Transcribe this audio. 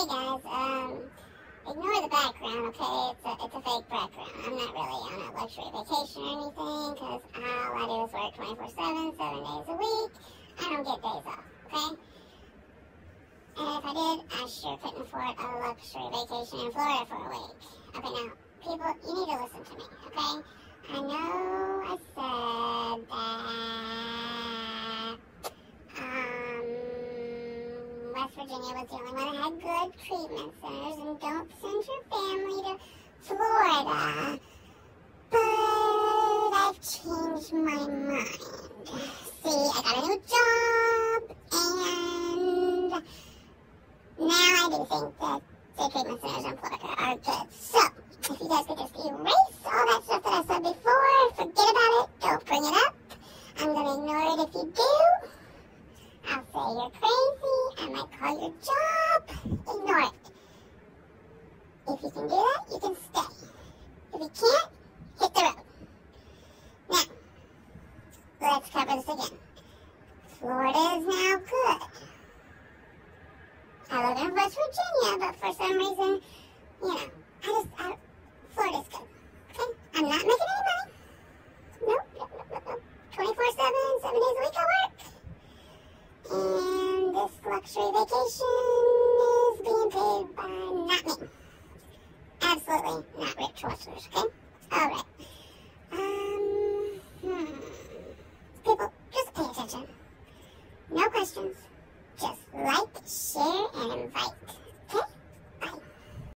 guys, ignore the background, okay? It's a fake background. I'm not really on a luxury vacation or anything, because all I do is work 24/7, 7 days a week. I don't get days off, okay? And if I did, I sure couldn't afford a luxury vacation in Florida for a week. Okay, now, people, you need to listen to me, okay? I know I said that, West Virginia was the only one that had good treatment centers, and don't send your family to Florida. But I've changed my mind. See, I got a new job, and now I do think that the treatment centers in Florida are good. So, if you guys could just erase all that stuff that I said before, forget about it, don't bring it up. I'm going to ignore it if you do. I'll say you're crazy. I might call your job. Ignore it. If you can do that, you can stay. If you can't, hit the road. Now, let's cover this again. Florida is now good. I live in West Virginia, but for some reason, you know, Florida's good. Okay? I'm not making any money. Nope. 24/7, 7 days a week I work. And this luxury vacation is being paid by not me. Absolutely not rich hustlers, okay?